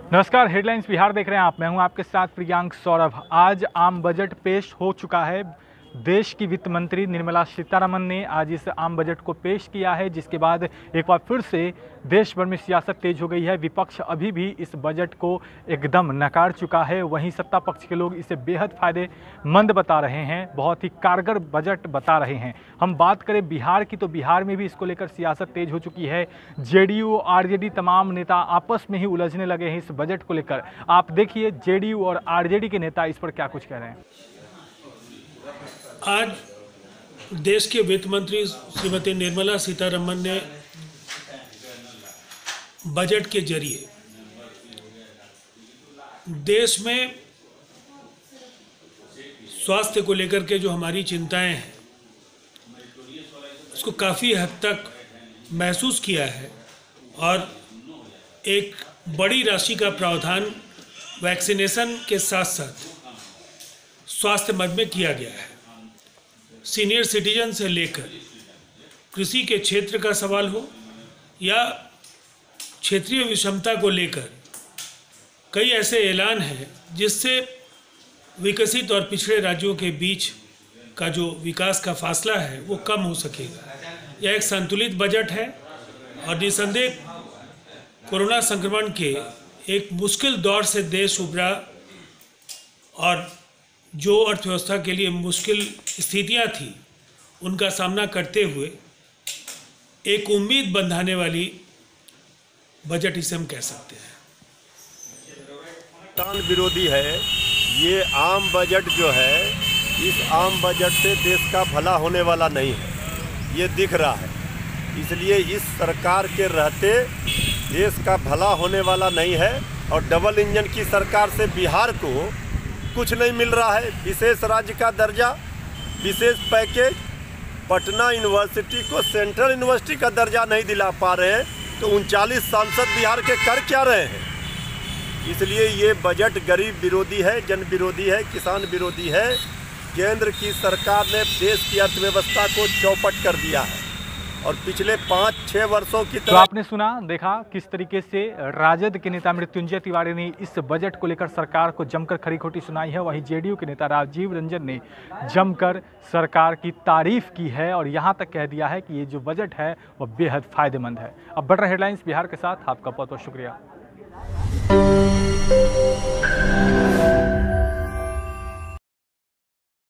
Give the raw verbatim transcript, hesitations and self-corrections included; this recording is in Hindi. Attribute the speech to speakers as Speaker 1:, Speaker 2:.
Speaker 1: नमस्कार, हेडलाइंस बिहार देख रहे हैं आप। मैं हूं आपके साथ प्रियांक सौरभ। आज आम बजट पेश हो चुका है। देश की वित्त मंत्री निर्मला सीतारमण ने आज इस आम बजट को पेश किया है, जिसके बाद एक बार फिर से देश भर में सियासत तेज हो गई है। विपक्ष अभी भी इस बजट को एकदम नकार चुका है, वहीं सत्ता पक्ष के लोग इसे बेहद फायदेमंद बता रहे हैं, बहुत ही कारगर बजट बता रहे हैं। हम बात करें बिहार की, तो बिहार में भी इसको लेकर सियासत तेज हो चुकी है। जेडीयू आरजेडी तमाम नेता आपस में ही उलझने लगे हैं इस बजट को लेकर। आप देखिए जेडीयू और आरजेडी के नेता इस पर क्या कुछ कह रहे हैं।
Speaker 2: आज देश के वित्त मंत्री श्रीमती निर्मला सीतारमण ने बजट के जरिए देश में स्वास्थ्य को लेकर के जो हमारी चिंताएं हैं उसको काफ़ी हद तक महसूस किया है और एक बड़ी राशि का प्रावधान वैक्सीनेशन के साथ साथ स्वास्थ्य मद में किया गया है। सीनियर सिटीजन से लेकर कृषि के क्षेत्र का सवाल हो या क्षेत्रीय विषमता को लेकर कई ऐसे ऐलान हैं जिससे विकसित और पिछड़े राज्यों के बीच का जो विकास का फासला है वो कम हो सकेगा। यह एक संतुलित बजट है और निसंदेह कोरोना संक्रमण के एक मुश्किल दौर से देश उभरा और जो अर्थव्यवस्था के लिए मुश्किल स्थितियां थी उनका सामना करते हुए एक उम्मीद बंधाने वाली बजट इसे हम कह सकते हैं।
Speaker 3: किसान विरोधी है ये आम बजट जो है, इस आम बजट से देश का भला होने वाला नहीं है, ये दिख रहा है। इसलिए इस सरकार के रहते देश का भला होने वाला नहीं है और डबल इंजन की सरकार से बिहार को कुछ नहीं मिल रहा है। विशेष राज्य का दर्जा, विशेष पैकेज, पटना यूनिवर्सिटी को सेंट्रल यूनिवर्सिटी का दर्जा नहीं दिला पा रहे हैं, तो उनचालीस सांसद बिहार के कर क्या रहे हैं। इसलिए ये बजट गरीब विरोधी है, जन विरोधी है, किसान विरोधी है। केंद्र की सरकार ने देश की अर्थव्यवस्था को चौपट कर दिया है और पिछले पाँच छः वर्षों की तरह।
Speaker 1: तो आपने सुना, देखा किस तरीके से राजद के नेता मृत्युंजय तिवारी ने इस बजट को लेकर सरकार को जमकर खरी खोटी सुनाई है। वहीं जेडीयू के नेता राजीव रंजन ने जमकर सरकार की तारीफ की है और यहां तक कह दिया है कि ये जो बजट है वह बेहद फायदेमंद है। अब बढ़ रहे हेडलाइंस बिहार के साथ आपका बहुत बहुत शुक्रिया।